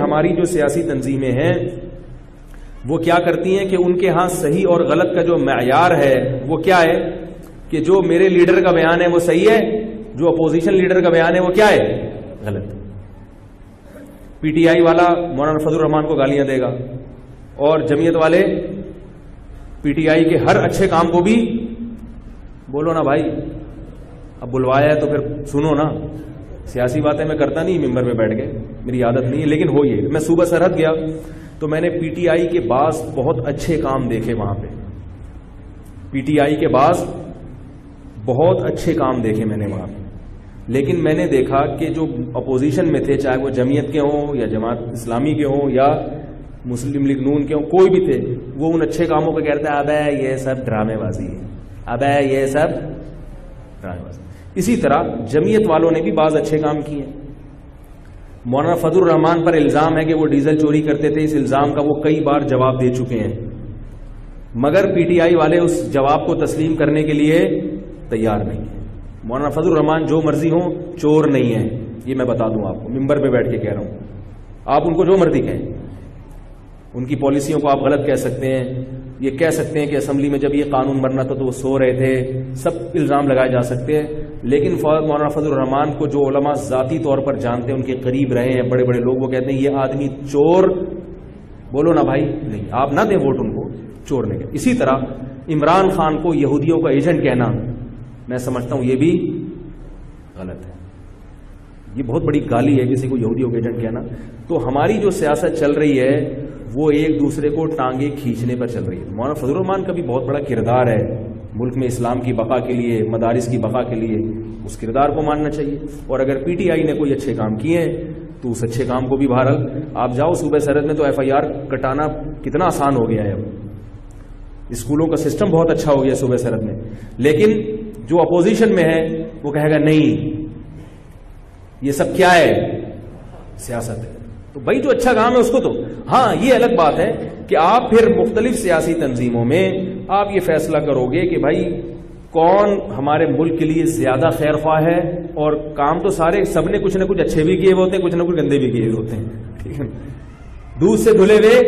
ہماری جو سیاسی تنظیمیں ہیں وہ کیا کرتی ہیں کہ ان کے ہاں صحیح اور غلط کا جو معیار ہے وہ کیا ہے کہ جو میرے لیڈر کا بیان ہے وہ صحیح ہے، جو اپوزیشن لیڈر کا بیان ہے وہ کیا ہے، غلط۔ پی ٹی آئی والا مولانا فضل الرحمان کو گالیاں دے گا اور جمعیت والے پی ٹی آئی کے ہر اچھے کام کو بھی بولو نا بھائی، اب بلوایا ہے تو پھر سنو نا۔ سیاسی باتیں میں کرتا نہیں ممبر پہ بیٹھ کے، میری عادت نہیں ہے، لیکن ہو یہ میں صوبہ سرحد گیا تو میں نے پی ٹی آئی کے بعض بہت اچھے کام دیکھے وہاں پہ، پی ٹی آئی کے بعض بہت اچھے کام دیکھے میں نے وہاں پہ، لیکن میں نے دیکھا کہ جو اپوزیشن میں تھے، چاہے وہ جمعیت کے ہوں یا جماعت اسلامی کے ہوں یا مسلم لیگ نون کے ہوں، کوئی بھی تھے، وہ ان اچھے کاموں پہ کہتے ہیں ابے یہ سب ڈرامے بازی ہے، ابے یہ سب ڈرامے بازی۔ اسی طرح جمعیت والوں نے بھی بعض اچھے کام کیے ہیں۔ مولانا فضل الرحمان پر الزام ہے کہ وہ ڈیزل چوری کرتے تھے، اس الزام کا وہ کئی بار جواب دے چکے ہیں، مگر پی ٹی آئی والے اس جواب کو تسلیم کرنے کے لیے تیار نہیں ہیں۔ مولانا فضل الرحمان جو مرضی ہوں چور نہیں ہیں، یہ میں بتا دوں آپ کو، ممبر پہ بیٹھ کے کہہ رہا ہوں، آپ ان کو جو مرضی کہیں، ان کی پالیسیوں کو آپ غلط کہہ سکتے ہیں، یہ کہہ سکتے ہیں کہ اسمبلی میں جب یہ قانون بننا تھا تو وہ سو رہے تھے، سب الزام لگائے جا سکتے ہیں، لیکن مولانا فضل الرحمان کو جو علماء ذاتی طور پر جانتے ہیں، ان کے قریب رہے ہیں، بڑے بڑے لوگ، وہ کہتے ہیں یہ آدمی چور، بولو نا بھائی، نہیں آپ نہ دیں ووٹ ان کو، چور نہیں کہ۔ اسی طرح عمران خان کو یہودیوں کا ایجنٹ کہنا میں سمجھتا ہوں یہ بھی غلط ہے، یہ بہت بڑی گالی ہے کسی کو یہودیوں کا ایجنٹ کہنا۔ تو ہماری جو سیاست چل رہی ہے وہ ایک دوسرے کو ٹانگیں کھینچنے پر چل رہی ہے۔ مولانا فضل الرحمان کا بھی بہت بڑا کردار ہے ملک میں اسلام کی بقا کے لیے، مدارس کی بقا کے لیے، اس کردار کو ماننا چاہیے، اور اگر پی ٹی آئی نے کوئی اچھے کام کیے ہیں تو اس اچھے کام کو بھی بہرحال آپ جاؤ صوبہ سرحد میں تو ایف آئی آر کٹانا کتنا آسان ہو گیا ہے، اب اسکولوں کا سسٹم بہت اچھا ہو گیا صوبہ سرحد میں، لیکن جو اپوزیشن میں ہے وہ کہے گا نہیں یہ سب کیا ہے، سیاست ہے۔ تو بھائی جو اچھا کام ہے اس کو تو، ہاں یہ الگ بات ہے کہ آپ پھر مختلف سیاسی تنظیموں میں آپ یہ فیصلہ کرو گے کہ بھائی کون ہمارے ملک کے لیے زیادہ خیر خواہ ہے، اور کام تو سارے سب نے کچھ نہ کچھ اچھے بھی کیے ہوتے ہیں، کچھ نہ کچھ گندے بھی کیے ہوتے ہیں، ٹھیک ہے۔ دودھ سے دھلے ہوئے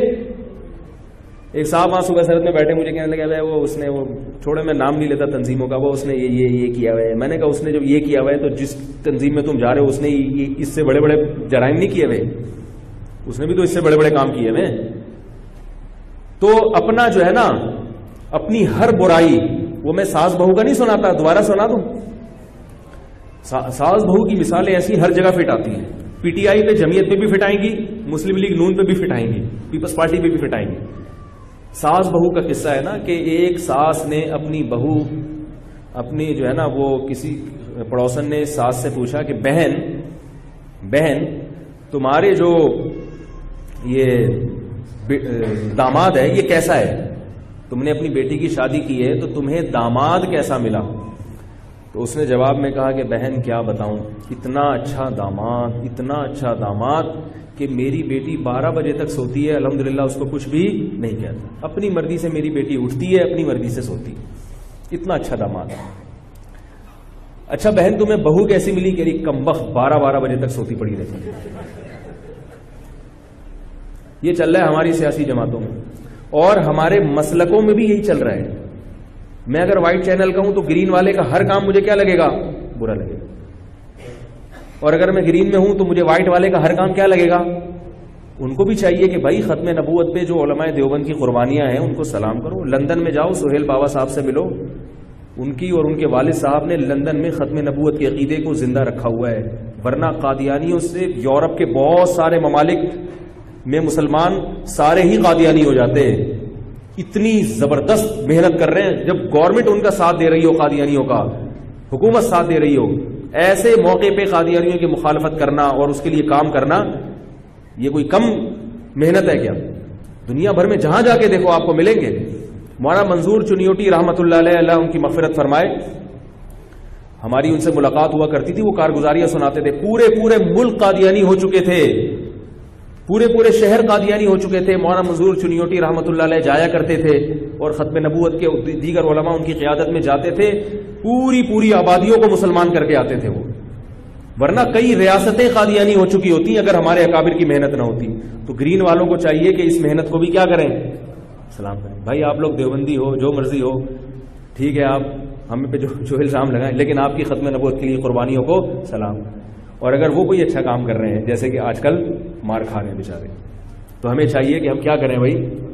ایک صاحب وہاں صوبہ سرحد میں بیٹھے، مجھے کہنے لگا وہ اس نے، وہ چھوڑے میں نام نہیں لیتا تنظیموں کا، وہ اس نے یہ کیا ہوا ہے۔ میں نے کہا اس نے جب یہ کیا ہوا ہے تو جس تنظیم میں تم جا رہے ہو اس نے اس سے بڑے بڑے جرائم نہیں کیے ہوئے، اس نے بھی تو اس سے بڑے بڑے کام کیے ہوئے۔ تو اپنا جو ہے نا، اپنی ہر برائی، وہ میں ساس بہو کا نہیں سناتا، دوبارہ سنا دوں، ساس بہو کی مثالیں ایسی ہر جگہ فٹ آتی ہیں، پی ٹی آئی پہ جمعیت پہ بھی فٹ آئیں گی، مسلم لیگ نون پہ بھی فٹ آئیں گی، پیپلز پارٹی پہ بھی فٹ آئیں گی۔ ساس بہو کا قصہ ہے نا کہ ایک ساس نے اپنی بہو، اپنی جو ہے نا، وہ کسی پڑوسن نے ساس سے پوچھا کہ بہن تمہارے جو یہ داماد ہے یہ کیسا ہے، تم نے اپنی بیٹی کی شادی کی ہے تو تمہیں داماد کیسا ملا؟ تو اس نے جواب میں کہا کہ بہن کیا بتاؤں، اتنا اچھا داماد کہ میری بیٹی 12 بجے تک سوتی ہے، الحمدللہ اس کو کچھ بھی نہیں کہتا، اپنی مرضی سے میری بیٹی اٹھتی ہے، اپنی مرضی سے سوتی ہے، اتنا اچھا داماد ہے۔ اچھا بہن تمہیں بہو کیسی ملی؟ کہ کمبخت 12 بجے تک سوتی پڑی رہتی ہے۔ یہ چل رہا ہے ہماری سیاسی جماعتوں میں، اور ہمارے مسلکوں میں بھی یہی چل رہا ہے۔ میں اگر وائٹ چینل کا ہوں تو گرین والے کا ہر کام مجھے کیا لگے گا؟ برا لگے گا، اور اگر میں گرین میں ہوں تو مجھے وائٹ والے کا ہر کام کیا لگے گا؟ ان کو بھی چاہیے کہ بھائی ختم نبوت پہ جو علماء دیوبند کی قربانیاں ہیں ان کو سلام کرو۔ لندن میں جاؤ، سہیل بابا صاحب سے ملو، ان کی اور ان کے والد صاحب نے لندن میں ختم نبوت کے عقیدے کو زندہ رکھا ہوا ہے، ورنہ قادیانیوں سے یورپ کے بہت سارے ممالک میں مسلمان سارے ہی قادیانی ہو جاتے ہیں، اتنی زبردست محنت کر رہے ہیں۔ جب گورنمنٹ ان کا ساتھ دے رہی ہو، قادیانیوں کا حکومت ساتھ دے رہی ہو، ایسے موقع پہ قادیانیوں کی مخالفت کرنا اور اس کے لیے کام کرنا یہ کوئی کم محنت ہے کیا؟ دنیا بھر میں جہاں جا کے دیکھو آپ کو ملیں گے۔ مولانا منظور چنیوٹی رحمۃ اللہ علیہ، اللہ ان کی مغفرت فرمائے، ہماری ان سے ملاقات ہوا کرتی تھی، وہ کارگزاریاں سناتے تھے، پورے ملک قادیانی ہو چکے تھے، پورے شہر قادیانی ہو چکے تھے۔ مولانا منظور چنیوٹی رحمۃ اللہ علیہ جایا کرتے تھے، اور ختم نبوت کے دیگر علماء ان کی قیادت میں جاتے تھے، پوری آبادیوں کو مسلمان کر کے آتے تھے وہ، ورنہ کئی ریاستیں قادیانی ہو چکی ہوتی اگر ہمارے اکابر کی محنت نہ ہوتی. تو گرین والوں کو چاہیے کہ اس محنت کو بھی کیا کریں, سلام کریں. بھائی آپ لوگ دیوبندی ہو, جو مرضی ہو, ٹھیک ہے, آپ ہمیں پہ جو الزام لگائیں, لیکن آپ کی ختم نبوت کے لیے قربانیوں کو سلام. اور اگر وہ کوئی اچھا کام کر رہے ہیں, جیسے کہ آج کل مار کھا رہے ہیں بیچارے, تو ہمیں چاہیے کہ ہم کیا کریں بھائی,